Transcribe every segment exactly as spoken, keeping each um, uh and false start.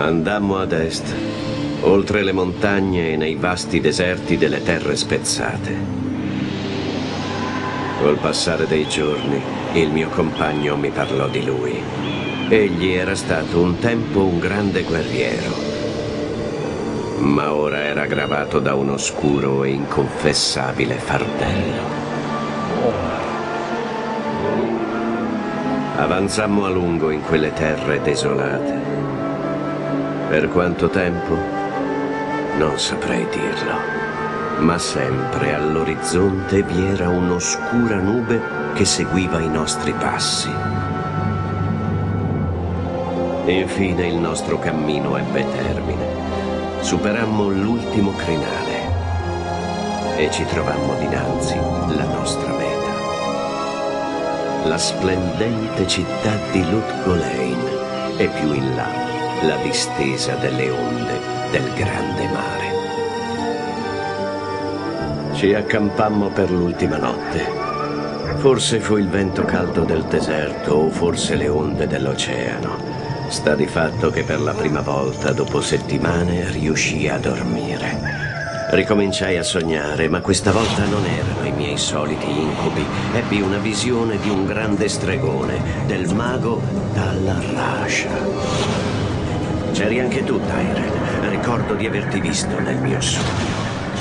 Andammo ad est, oltre le montagne e nei vasti deserti delle terre spezzate. Col passare dei giorni, il mio compagno mi parlò di lui. Egli era stato un tempo un grande guerriero, ma ora era gravato da un oscuro e inconfessabile fardello. Avanzammo a lungo in quelle terre desolate. Per quanto tempo? Non saprei dirlo, ma sempre all'orizzonte vi era un'oscura nube che seguiva i nostri passi. Infine il nostro cammino ebbe termine. Superammo l'ultimo crinale e ci trovammo dinanzi la nostra meta. La splendente città di Lut Gholein e più in là la distesa delle onde del grande mare. Ci accampammo per l'ultima notte. Forse fu il vento caldo del deserto o forse le onde dell'oceano. Sta di fatto che per la prima volta dopo settimane riuscii a dormire. Ricominciai a sognare, ma questa volta non erano i miei soliti incubi. Ebbi una visione di un grande stregone, del mago Tal Rasha. C'eri anche tu, Tyrell. Ricordo di averti visto nel mio sogno.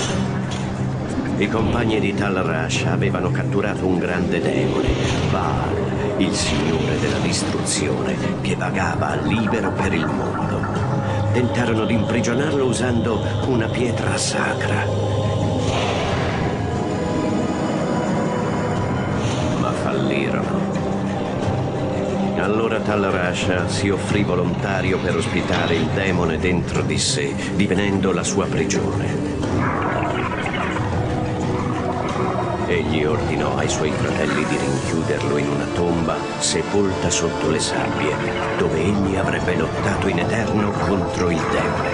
I compagni di Tal Rasha avevano catturato un grande demone, Baal, il signore della distruzione, che vagava libero per il mondo. Tentarono di imprigionarlo usando una pietra sacra. Ma fallirono. Allora Tal Rasha si offrì volontario per ospitare il demone dentro di sé, divenendo la sua prigione. Egli ordinò ai suoi fratelli di rinchiuderlo in una tomba sepolta sotto le sabbie, dove egli avrebbe lottato in eterno contro il demone.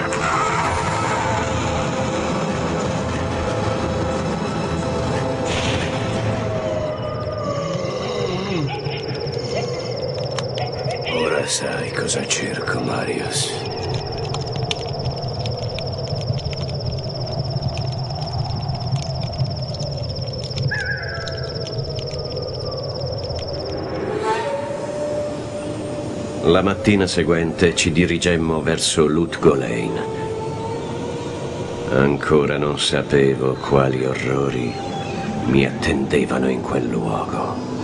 Ora sai cosa cerco, Marius. La mattina seguente ci dirigemmo verso Lut Gholein. Ancora non sapevo quali orrori mi attendevano in quel luogo.